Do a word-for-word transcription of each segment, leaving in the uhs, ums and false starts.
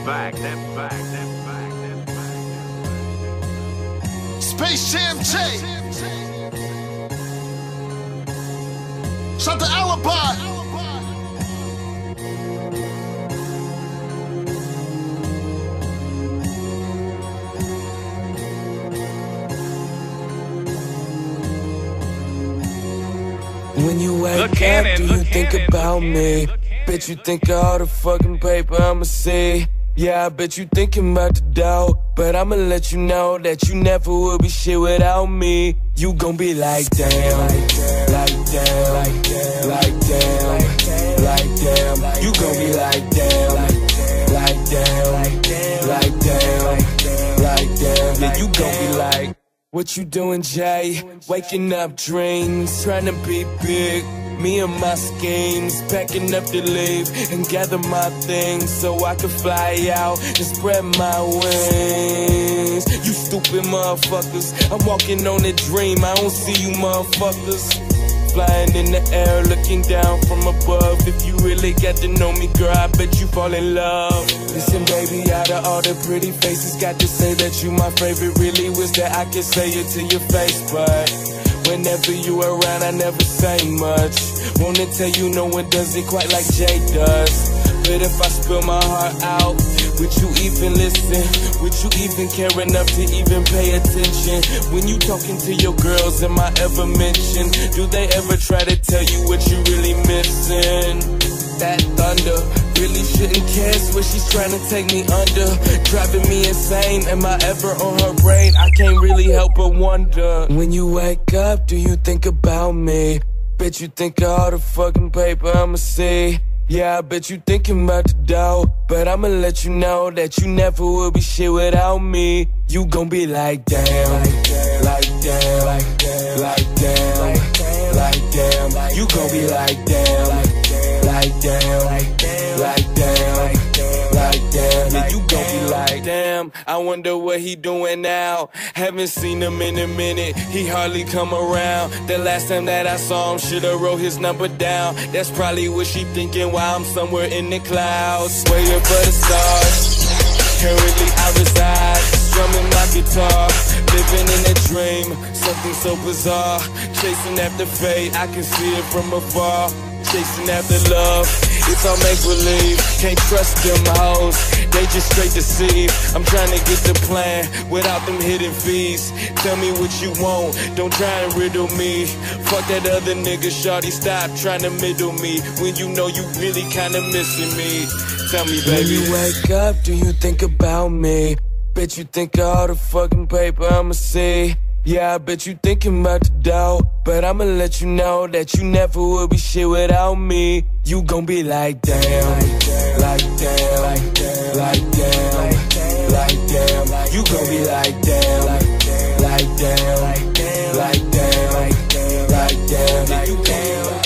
fact, that fact, that fact, that fact. Space Jam J. Shout to Alibi. When you wake up, do you think about me? Bet you think of all the fucking paper I'ma see. Yeah, I bet you thinking about the dough, but I'ma let you know that you never will be shit without me. You gon' be like damn, like damn, like damn, like damn, like damn, like damn. You gon' be like damn, like damn, like damn, like damn, like damn. Yeah, you gon' be like, what you doing, Jay? Waking up dreams, trying to be big. Me and my schemes, packing up to leave and gather my things so I can fly out and spread my wings. You stupid motherfuckers, I'm walking on a dream, I don't see you motherfuckers. Flying in the air, looking down from above. If you really got to know me, girl, I bet you fall in love. Listen, baby, out of all the pretty faces, got to say that you my favorite. Really wish that I could say it to your face, but whenever you around, I never say much. Wanna tell you no one does it quite like Jay does. But if I spill my heart out, would you even listen? Would you even care enough to even pay attention? When you talking to your girls, am I ever mentioned? Do they ever try to tell you what you really missing? That thunder really shouldn't guess where she's trying to take me under. Driving me insane, am I ever on her brain? I can't really help but wonder. When you wake up, do you think about me? Bet you think of all the fucking paper I'ma see. Yeah, I bet you thinking about the dough, but I'ma let you know that you never will be shit without me. You gon' be like damn, like damn, like damn, like damn, like damn, like damn. You gon' be like damn, like damn, like damn, like damn, like damn, like damn. Yeah, you gon' be like damn. I wonder what he doing now. Haven't seen him in a minute. He hardly come around. The last time that I saw him, shoulda wrote his number down. That's probably what she thinking while I'm somewhere in the clouds, waiting for the stars. Currently I reside, strumming my guitar, living in a dream, something so bizarre. Chasing after fate, I can see it from afar. Chasing after love, it's all make-believe. Can't trust them hoes, they just straight deceive. I'm trying to get the plan without them hidden fees. Tell me what you want, don't try and riddle me. Fuck that other nigga, shawty, stop trying to middle me when you know you really kinda missing me. Tell me, baby. When you wake up, do you think about me? Bet you think of all the fucking paper I'ma see. Yeah, I bet you thinking about the dough, but I'ma let you know that you never will be shit without me. You gon' be like damn, like damn, like damn, like damn, like damn, like damn. You gon' be like damn, like damn, like damn, like damn, like damn, like damn. Yeah, you gon' be like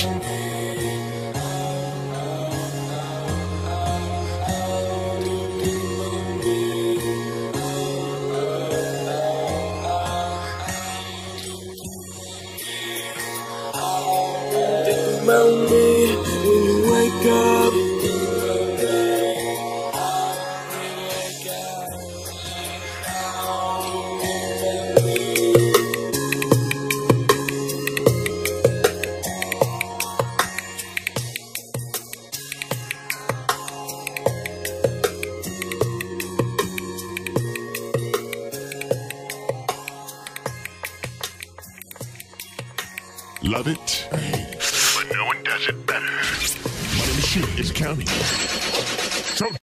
about me when you wake up. Love it, but no one does it better. Money Machine is counting. So